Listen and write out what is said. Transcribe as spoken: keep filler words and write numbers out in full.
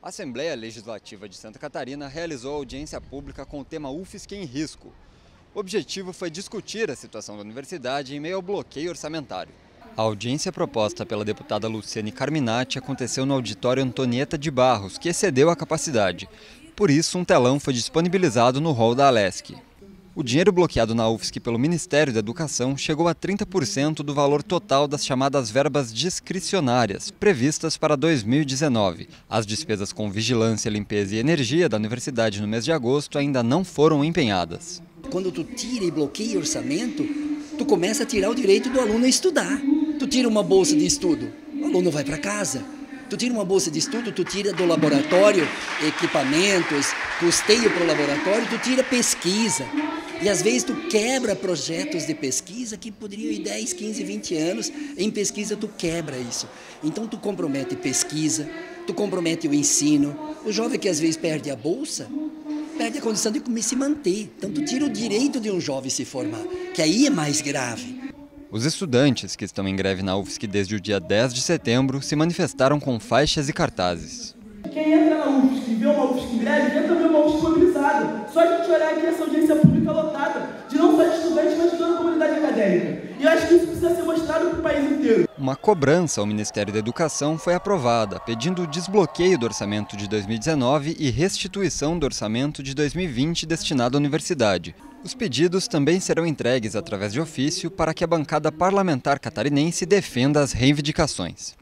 A Assembleia Legislativa de Santa Catarina realizou audiência pública com o tema U F S C em Risco. O objetivo foi discutir a situação da universidade em meio ao bloqueio orçamentário. A audiência proposta pela deputada Luciane Carminati aconteceu no auditório Antonieta de Barros, que excedeu a capacidade. Por isso, um telão foi disponibilizado no hall da Alesc. O dinheiro bloqueado na U F S C pelo Ministério da Educação chegou a trinta por cento do valor total das chamadas verbas discricionárias, previstas para dois mil e dezenove. As despesas com vigilância, limpeza e energia da universidade no mês de agosto ainda não foram empenhadas. Quando tu tira e bloqueia orçamento, tu começa a tirar o direito do aluno a estudar. Tu tira uma bolsa de estudo, o aluno vai para casa. Tu tira uma bolsa de estudo, tu tira do laboratório equipamentos, custeio para o laboratório, tu tira pesquisa. E às vezes tu quebra projetos de pesquisa que poderiam ir dez, quinze, vinte anos, em pesquisa tu quebra isso. Então tu compromete pesquisa, tu compromete o ensino. O jovem que às vezes perde a bolsa, perde a condição de se manter. Então tu tira o direito de um jovem se formar, que aí é mais grave. Os estudantes, que estão em greve na U F S C desde o dia dez de setembro, se manifestaram com faixas e cartazes. Quem entra na U F S C e vê uma U F S C em greve, vê também uma U F S C mobilizada. Só a gente olhar aqui essa audiência pública lotada, de não só de estudantes, mas de toda a comunidade acadêmica. E eu acho que isso precisa ser mostrado para o país inteiro. Uma cobrança ao Ministério da Educação foi aprovada, pedindo o desbloqueio do orçamento de dois mil e dezenove e restituição do orçamento de dois mil e vinte destinado à universidade. Os pedidos também serão entregues através de ofício para que a bancada parlamentar catarinense defenda as reivindicações.